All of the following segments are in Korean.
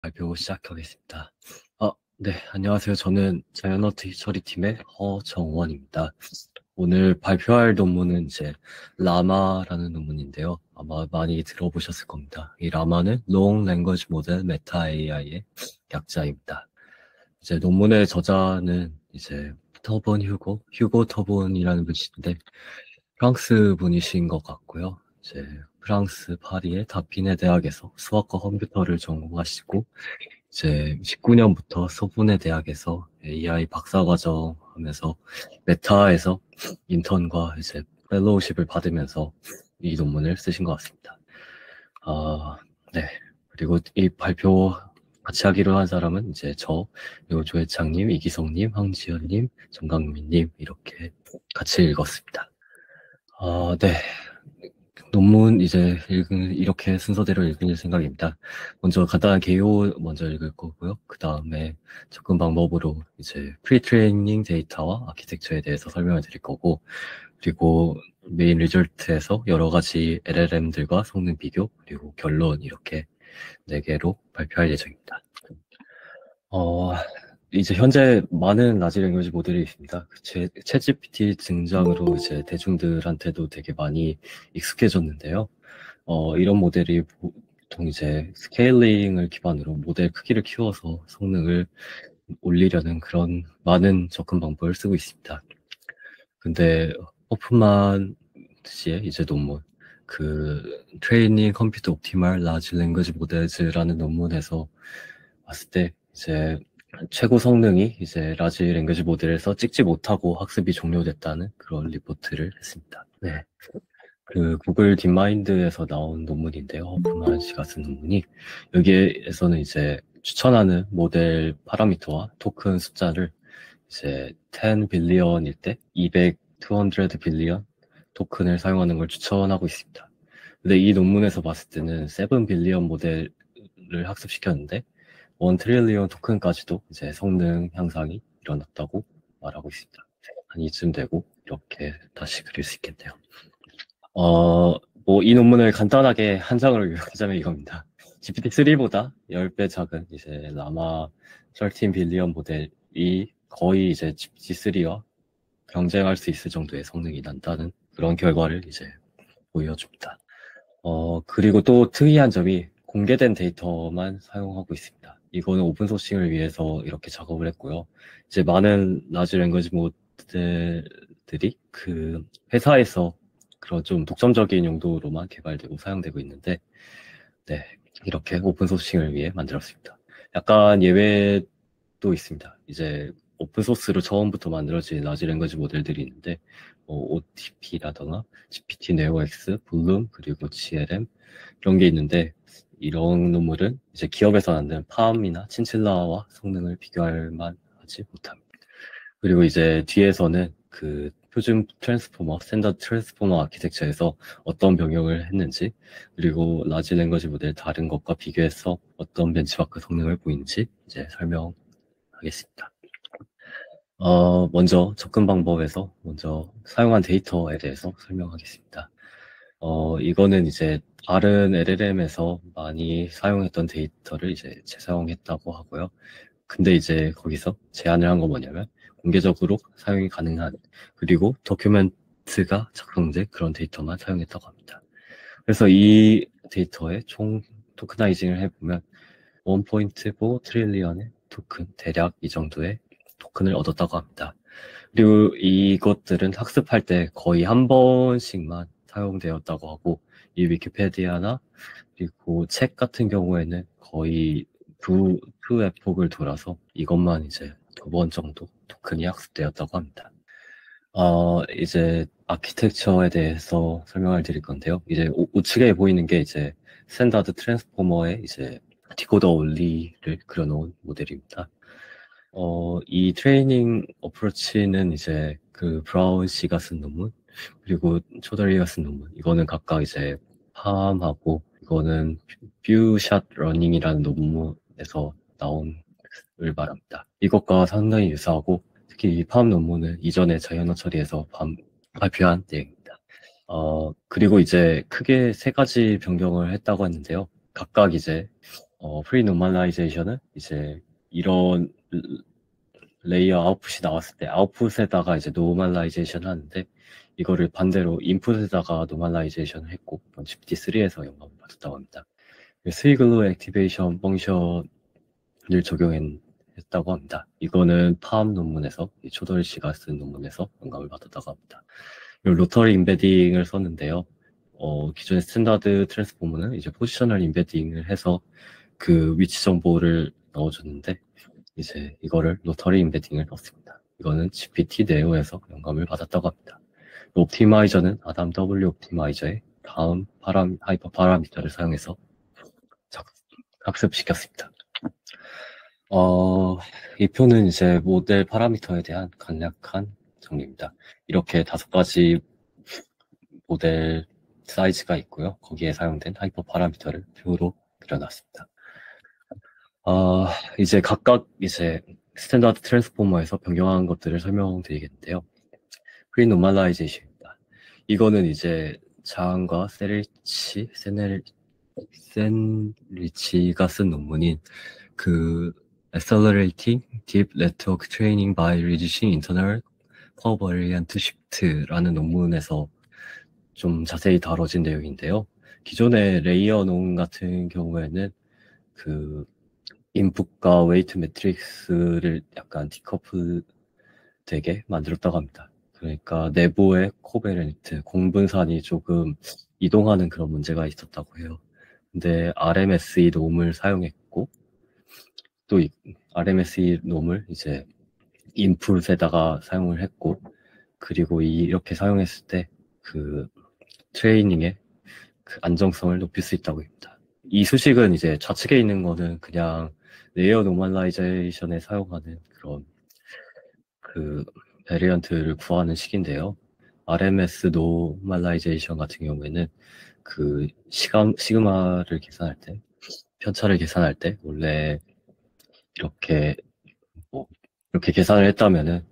발표 시작하겠습니다. 네, 안녕하세요. 저는 자이언트 처리팀의 허정원입니다. 오늘 발표할 논문은 이제 라마라는 논문인데요. 아마 많이 들어보셨을 겁니다. 이 라마는 Long Language Model Meta AI의 약자입니다. 이제 논문의 저자는 이제 터본 휴고 터본이라는 분이신데 프랑스 분이신 것 같고요. 이제 프랑스 파리의 다피네 대학에서 수학과 컴퓨터를 전공하시고 이제 19년부터 소분의 대학에서 AI 박사과정 하면서 메타에서 인턴과 이제 펠로우십을 받으면서 이 논문을 쓰신 것 같습니다. 네. 그리고 이 발표 같이 하기로 한 사람은 이제 그리고 조혜창님, 이기성님, 황지연님, 정강민님 이렇게 같이 읽었습니다. 네. 논문 이렇게 순서대로 읽을 생각입니다. 먼저 간단한 개요 먼저 읽을 거고요. 그 다음에 접근 방법으로 이제 프리트레이닝 데이터와 아키텍처에 대해서 설명을 드릴 거고, 그리고 메인 리절트에서 여러 가지 LLM들과 성능 비교, 그리고 결론 이렇게 4개로 발표할 예정입니다. 이제 현재 많은 라지 랭귀지 모델이 있습니다. 챗GPT 등장으로 이제 대중들한테도 되게 많이 익숙해졌는데요. 이런 모델이 보통 이제 스케일링을 기반으로 모델 크기를 키워서 성능을 올리려는 그런 많은 접근 방법을 쓰고 있습니다. 근데 허프만 씨의 이제 논문, 그 트레이닝 컴퓨터 옵티멀 라지 랭귀지 모델즈라는 논문에서 봤을 때 이제 최고 성능이 이제 라지 랭귀지 모델에서 찍지 못하고 학습이 종료됐다는 그런 리포트를 했습니다. 네. 그 구글 딥마인드에서 나온 논문인데요. 허프만 씨가 쓴 논문이 여기에서는 이제 추천하는 모델 파라미터와 토큰 숫자를 이제 10 빌리언일 때 200 빌리언 토큰을 사용하는 걸 추천하고 있습니다. 근데 이 논문에서 봤을 때는 7 빌리언 모델을 학습시켰는데 1 트릴리언 토큰까지도 이제 성능 향상이 일어났다고 말하고 있습니다. 한 이쯤 되고 이렇게 다시 그릴 수 있겠네요. 이 논문을 간단하게 한 장으로 요약하자면 이겁니다. GPT-3보다 10배 작은 이제 라마 13 빌리언 모델이 거의 이제 GPT-3와 경쟁할 수 있을 정도의 성능이 난다는 그런 결과를 이제 보여줍니다. 그리고 또 특이한 점이 공개된 데이터만 사용하고 있습니다. 이거는 오픈소싱을 위해서 이렇게 작업을 했고요. 이제 많은 라지 랭귀지 모델들이 그 회사에서 그런 좀 독점적인 용도로만 개발되고 사용되고 있는데, 네, 이렇게 오픈소싱을 위해 만들었습니다. 약간 예외도 있습니다. 이제 오픈소스로 처음부터 만들어진 라지 랭귀지 모델들이 있는데, OTP라던가 GPT 네오 X, 블룸, 그리고 GLM 이런 게 있는데, 이런 논문은 이제 기업에서 만든 팜이나 친칠라와 성능을 비교할 만하지 못합니다. 그리고 이제 뒤에서는 그 표준 트랜스포머, 스탠더드 트랜스포머 아키텍처에서 어떤 병용을 했는지, 그리고 라지 랭귀지 모델 다른 것과 비교해서 어떤 벤치마크 성능을 보이는지 이제 설명하겠습니다. 먼저 접근 방법에서 먼저 사용한 데이터에 대해서 설명하겠습니다. 이거는 이제 다른 LLM에서 많이 사용했던 데이터를 이제 재사용했다고 하고요. 근데 이제 거기서 제안을 한 건 뭐냐면 공개적으로 사용이 가능한 그리고 도큐멘트가 작성된 그런 데이터만 사용했다고 합니다. 그래서 이 데이터의 총 토크나이징을 해보면 1.4 트릴리언의 토큰, 대략 이 정도의 토큰을 얻었다고 합니다. 그리고 이것들은 학습할 때 거의 한 번씩만 사용되었다고 하고, 이 위키페디아나 그리고 책 같은 경우에는 거의 두 에폭을 돌아서 이것만 이제 2번 정도 토큰이 학습되었다고 합니다. 이제 아키텍처에 대해서 설명을 드릴 건데요. 이제 우측에 보이는 게 이제 스탠다드 트랜스포머의 이제 디코더 온리를 그려놓은 모델입니다. 이 트레이닝 어프로치는 이제 그 브라운 씨가 쓴 논문, 그리고 초더리가 쓴 논문. 이거는 각각 이제 팜하고, 이거는 뷰샷 러닝이라는 논문에서 나온 을 말합니다. 이것과 상당히 유사하고, 특히 이 팜 논문은 이전에 자이언트 처리에서 발표한 내용입니다. 그리고 이제 크게 3가지 변경을 했다고 했는데요. 각각 이제 프리 노멀라이제이션은 이제 이런 레이어 아웃풋이 나왔을 때 아웃풋에다가 이제 노멀라이제이션 하는데 이거를 반대로 인풋에다가 노멀라이제이션을 했고 GPT-3에서 영감을 받았다고 합니다. 스위글로 액티베이션 펑션을 적용했다고 합니다. 이거는 팜 논문에서 초돌 씨가 쓴 논문에서 영감을 받았다고 합니다. 로터리 임베딩을 썼는데요. 기존의 스탠다드 트랜스포머는 이제 포지셔널 임베딩을 해서 그 위치 정보를 넣어줬는데 이제 이거를 로터리 임베딩을 넣었습니다. 이거는 GPT 네오에서 영감을 받았다고 합니다. 옵티마이저는 아담 W 옵티마이저의 다음 하이퍼 파라미터를 사용해서 학습시켰습니다. 이 표는 이제 모델 파라미터에 대한 간략한 정리입니다. 이렇게 5가지 모델 사이즈가 있고요. 거기에 사용된 하이퍼 파라미터를 표로 그려놨습니다. 이제 각각 이제 스탠다드 트랜스포머에서 변경한 것들을 설명드리겠는데요. 프리 노멀라이제이션입니다. 이거는 이제 자한과 센리치가 쓴 논문인 그 Accelerating Deep Network Training by Reducing Internal Covariant Shift라는 논문에서 좀 자세히 다뤄진 내용인데요. 기존의 레이어 논 같은 경우에는 그 인풋과 웨이트 매트릭스를 약간 디커플 되게 만들었다고 합니다. 그러니까 내부의 코베렌트, 공분산이 조금 이동하는 그런 문제가 있었다고 해요. 근데 RMSE 놈을 사용했고 또 RMSE 놈을 이제 인풋에다가 사용을 했고 그리고 이렇게 사용했을 때 그 트레이닝의 그 안정성을 높일 수 있다고 합니다. 이 수식은 이제 좌측에 있는 거는 그냥 레이어 노멀라이제이션에 사용하는 그런 그 베리언트를 구하는 식인데요. RMS 노멀라이제이션 같은 경우에는 그 시그마를 계산할 때, 편차를 계산할 때 원래 이렇게 이렇게 계산을 했다면은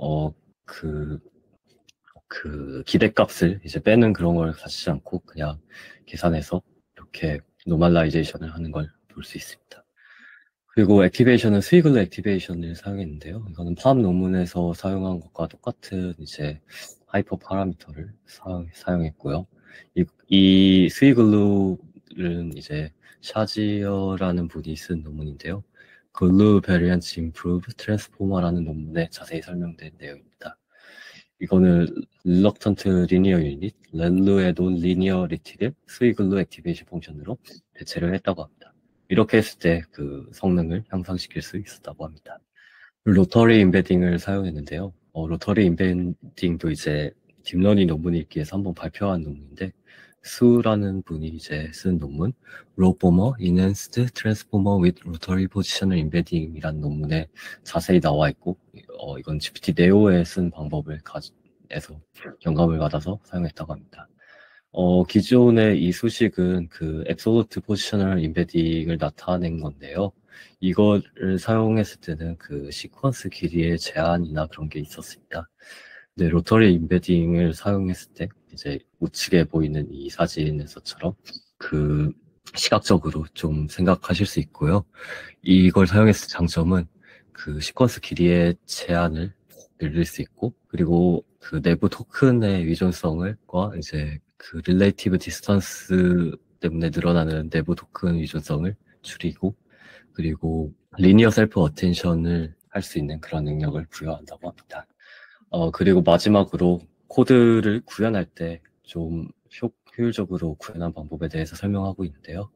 그 기대값을 이제 빼는 그런 걸 가지지 않고 그냥 계산해서 이렇게 노멀라이제이션을 하는 걸 볼 수 있습니다. 그리고 액티베이션은 스위글로 액티베이션을 사용했는데요. 이거는 팜 논문에서 사용한 것과 똑같은 이제 하이퍼 파라미터를 사용했고요. 이 스위글루는 이제 샤지어라는 분이 쓴 논문인데요. 글루 베리언스 임프루브 트랜스포머라는 논문에 자세히 설명된 내용입니다. 이거는 릴럭턴트 리니어 유닛, 렐루의 논 리니어리티를 스위글루 액티베이션 펑션으로 대체를 했다고 합니다. 이렇게 했을 때 그 성능을 향상시킬 수 있었다고 합니다. 로터리 임베딩을 사용했는데요. 로터리 임베딩도 이제 딥러닝 논문 읽기에서 한번 발표한 논문인데 수라는 분이 이제 쓴 논문 로포머 Enhanced Transformer with Rotary Positional Embedding이라는 논문에 자세히 나와 있고 이건 GPT 네오에 쓴 방법을 가지고 영감을 받아서 사용했다고 합니다. 기존의 이 수식은 그 Absolute Positional Embedding을 나타낸 건데요. 이거를 사용했을 때는 그 시퀀스 길이의 제한이나 그런 게 있었습니다. 근데 로터리 임베딩을 사용했을 때 이제 우측에 보이는 이 사진에서처럼 그 시각적으로 좀 생각하실 수 있고요. 이걸 사용했을 때 장점은 그 시퀀스 길이의 제한을 늘릴 수 있고 그리고 그 내부 토큰의 위존성과 이제 그 릴레이티브 디스턴스 때문에 늘어나는 내부 토큰 위존성을 줄이고 그리고 리니어 셀프 어텐션을 할 수 있는 그런 능력을 부여한다고 합니다. 그리고 마지막으로 코드를 구현할 때 좀 효율적으로 구현한 방법에 대해서 설명하고 있는데요.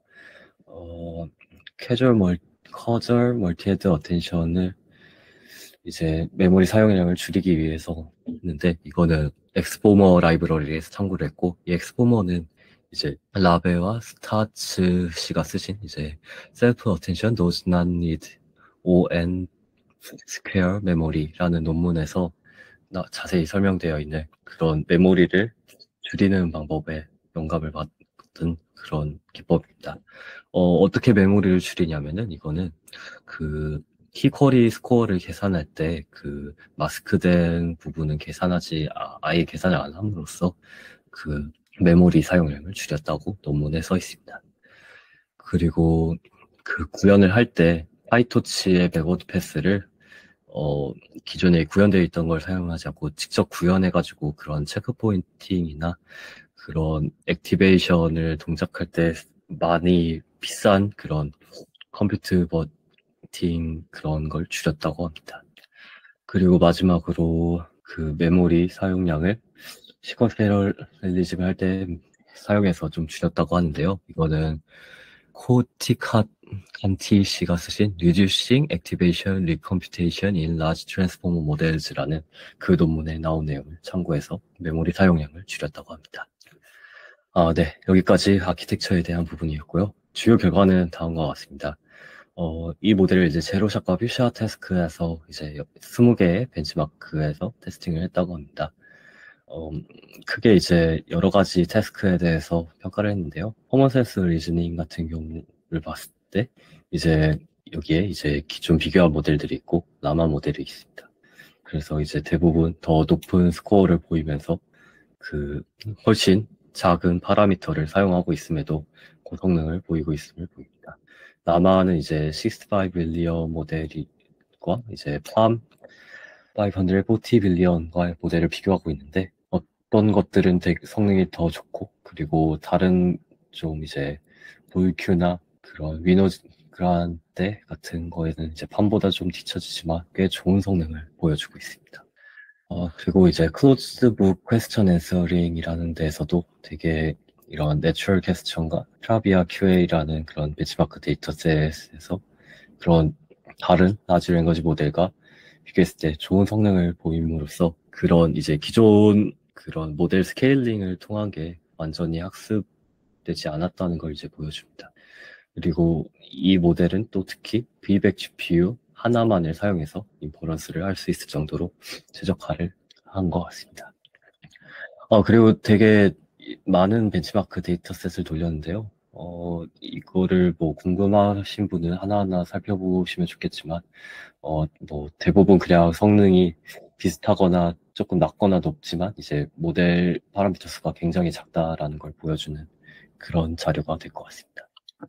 커절 멀티헤드 어텐션을 이제 메모리 사용량을 줄이기 위해서 했는데 이거는 엑스포머 라이브러리에서 참고를 했고 이 엑스포머는 이제 라베와 스타츠 씨가 쓰신 이제 Self Attention Does Not Need ON Square Memory라는 논문에서 자세히 설명되어 있는 그런 메모리를 줄이는 방법에 영감을 받은 그런 기법입니다. 어떻게 메모리를 줄이냐면은 이거는 그 키쿼리 스코어를 계산할 때 그 마스크된 부분은 아예 계산을 안 함으로써 그 메모리 사용량을 줄였다고 논문에 써 있습니다. 그리고 그 구현을 할 때 파이토치의 백워드 패스를 기존에 구현되어 있던 걸 사용하지 않고 직접 구현해가지고 그런 체크 포인팅이나 그런 액티베이션을 동작할 때 많이 비싼 그런 컴퓨트 버팅 그런 걸 줄였다고 합니다. 그리고 마지막으로 그 메모리 사용량을 시퀀스 패러렐리즘을 할 때 사용해서 좀 줄였다고 하는데요. 이거는 코티칸티 씨가 쓰신 Reducing Activation Recomputation in Large Transformer Models라는 그 논문에 나온 내용을 참고해서 메모리 사용량을 줄였다고 합니다. 네. 여기까지 아키텍처에 대한 부분이었고요. 주요 결과는 다음과 같습니다. 이 모델을 이제 제로샷과 퓨샷 태스크에서 이제 20개의 벤치마크에서 테스팅을 했다고 합니다. 크게 이제 여러 가지 태스크에 대해서 평가를 했는데요. 커먼센스 리즈닝 같은 경우를 봤을 때 이제 여기에 이제 기존 비교한 모델들이 있고 라마 모델이 있습니다. 그래서 이제 대부분 더 높은 스코어를 보이면서 그 훨씬 작은 파라미터를 사용하고 있음에도 고성능을 보이고 있음을 보입니다. 라마는 이제 65 빌리언 모델과 이제 팜 540 빌리언과의 모델을 비교하고 있는데 어떤 것들은 되게 성능이 더 좋고 그리고 다른 좀 이제 볼큐나 그런 위너 그란데 같은 거에는 이제 팜보다 좀 뒤처지지만 꽤 좋은 성능을 보여주고 있습니다. 그리고 이제 클로즈북 퀘스천 앤서링이라는 데에서도 되게 이런 내추럴 퀘스천과 트라비아 QA라는 그런 벤치마크 데이터셋에서 그런 다른 라지 랭귀지 모델과 비교했을 때 좋은 성능을 보임으로써 그런 이제 기존 그런 모델 스케일링을 통한 게 완전히 학습되지 않았다는 걸 이제 보여줍니다. 그리고 이 모델은 또 특히 V100 GPU 하나만을 사용해서 인퍼런스를 할 수 있을 정도로 최적화를 한 것 같습니다. 그리고 되게 많은 벤치마크 데이터셋을 돌렸는데요. 이거를 뭐 궁금하신 분은 하나하나 살펴보시면 좋겠지만, 뭐 대부분 그냥 성능이 비슷하거나 조금 낮거나 높지만 이제 모델 파라미터 수가 굉장히 작다라는 걸 보여주는 그런 자료가 될 것 같습니다.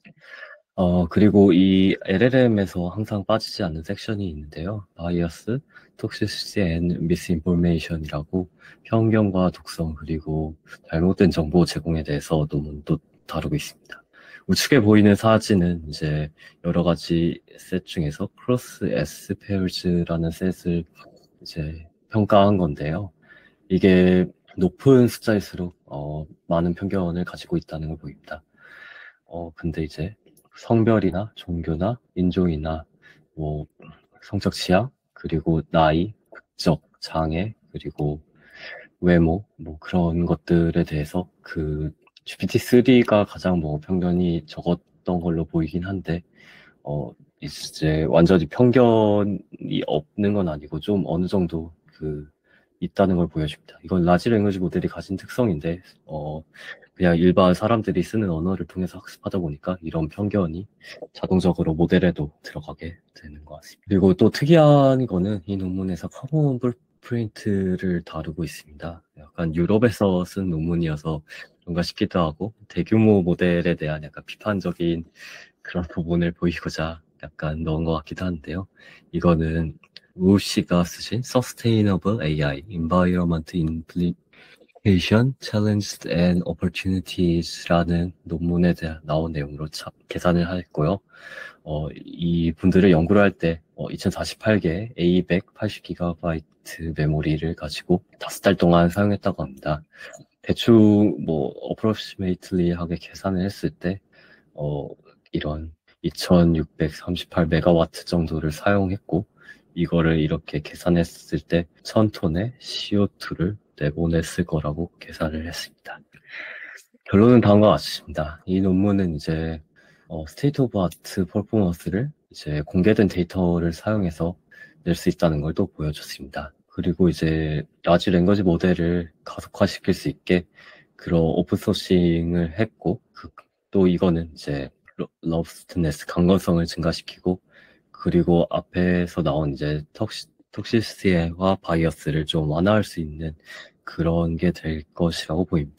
그리고 이 LLM에서 항상 빠지지 않는 섹션이 있는데요. 바이어스, toxicity and misinformation이라고 편견과 독성 그리고 잘못된 정보 제공에 대해서 논문도 다루고 있습니다. 우측에 보이는 사진은 이제 여러 가지 셋 중에서 크로스 S 페어즈라는 셋을 이제 평가한 건데요. 이게 높은 숫자일수록 많은 편견을 가지고 있다는 걸 보입니다. 근데 이제 성별이나 종교나 인종이나 뭐 성적 취향 그리고 나이, 국적, 장애 그리고 외모 뭐 그런 것들에 대해서 그 GPT-3가 가장 뭐 편견이 적었던 걸로 보이긴 한데 이제 완전히 편견이 없는 건 아니고 좀 어느 정도 그 있다는 걸 보여줍니다. 이건 라지 랭귀지 모델이 가진 특성인데 그냥 일반 사람들이 쓰는 언어를 통해서 학습하다 보니까 이런 편견이 자동적으로 모델에도 들어가게 되는 것 같습니다. 그리고 또 특이한 거는 이 논문에서 카본 프린트를 다루고 있습니다. 약간 유럽에서 쓴 논문이어서 뭔가 싶기도 하고 대규모 모델에 대한 약간 비판적인 그런 부분을 보이고자 약간 넣은 것 같기도 한데요. 이거는 우 씨가 쓰신 Sustainable AI, Environment Implication, Challenges and Opportunities라는 논문에 대한 나온 내용으로 계산을 했고요. 이 분들을 연구를 할 때 2048개 A180GB 메모리를 가지고 5달 동안 사용했다고 합니다. 대충 뭐 approximately 하게 계산을 했을 때 이런 2638메가와트 정도를 사용했고 이거를 이렇게 계산했을 때 1000톤의 CO2를 내보냈을 거라고 계산을 했습니다. 결론은 다음과 같습니다. 이 논문은 이제 스테이트 오브 아트 퍼포먼스를 이제 공개된 데이터를 사용해서 낼 수 있다는 걸 또 보여줬습니다. 그리고 이제 라지 랭귀지 모델을 가속화시킬 수 있게 그런 오픈소싱을 했고 또 이거는 이제 러브스트네스 강건성을 증가시키고 그리고 앞에서 나온 이제 톡시시티와 바이어스를 좀 완화할 수 있는 그런 게 될 것이라고 보입니다.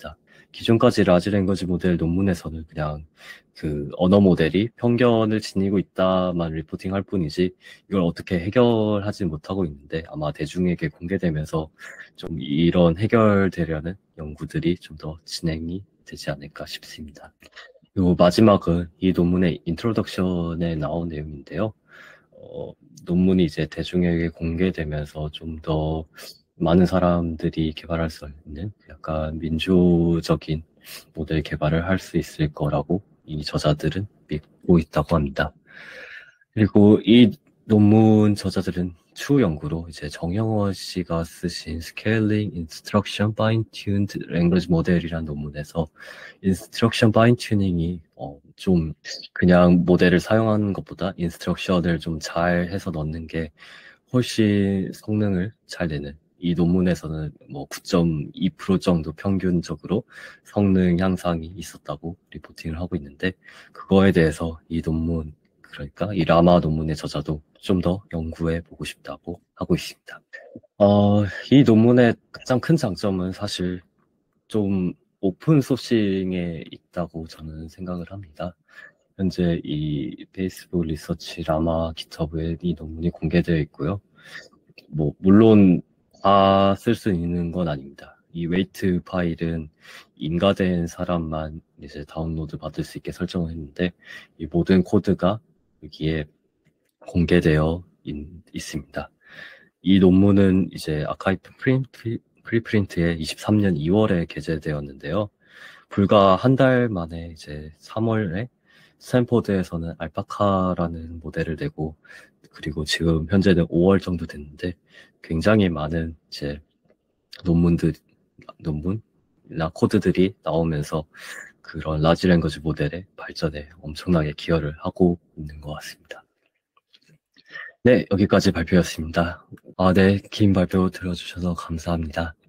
기존까지 라지 랭귀지 모델 논문에서는 그냥 그 언어 모델이 편견을 지니고 있다만 리포팅할 뿐이지 이걸 어떻게 해결하지 못하고 있는데 아마 대중에게 공개되면서 좀 이런 해결되려는 연구들이 좀 더 진행이 되지 않을까 싶습니다. 그리고 마지막은 이 논문의 인트로덕션에 나온 내용인데요. 논문이 이제 대중에게 공개되면서 좀 더 많은 사람들이 개발할 수 있는 약간 민주적인 모델 개발을 할 수 있을 거라고 이 저자들은 믿고 있다고 합니다. 그리고 이 논문 저자들은 추후 연구로 이제 정영원 씨가 쓰신 Scaling Instruction Fine-Tuned Language Model이라는 논문에서 Instruction Fine-Tuning이 좀 그냥 모델을 사용하는 것보다 인스트럭션을 좀 잘 해서 넣는 게 훨씬 성능을 잘 내는 이 논문에서는 뭐 9.2% 정도 평균적으로 성능 향상이 있었다고 리포팅을 하고 있는데 그거에 대해서 이 논문 그러니까 이 라마 논문의 저자도 좀 더 연구해 보고 싶다고 하고 있습니다. 이 논문의 가장 큰 장점은 사실 좀 오픈 소싱에 있다고 저는 생각을 합니다. 현재 이 페이스북 리서치 라마 기터브에 이 논문이 공개되어 있고요. 뭐 물론 다 쓸 수 있는 건 아닙니다. 이 웨이트 파일은 인가된 사람만 이제 다운로드 받을 수 있게 설정을 했는데 이 모든 코드가 여기에 공개되어 있습니다. 이 논문은 이제 아카이브 프리프린트에 23년 2월에 게재되었는데요. 불과 한 달 만에 이제 3월에 스탠포드에서는 알파카라는 모델을 내고 그리고 지금 현재는 5월 정도 됐는데 굉장히 많은 이제 논문이나 코드들이 나오면서 그런 라지 랭귀지 모델의 발전에 엄청나게 기여를 하고 있는 것 같습니다. 네, 여기까지 발표였습니다. 네, 긴 발표 들어주셔서 감사합니다.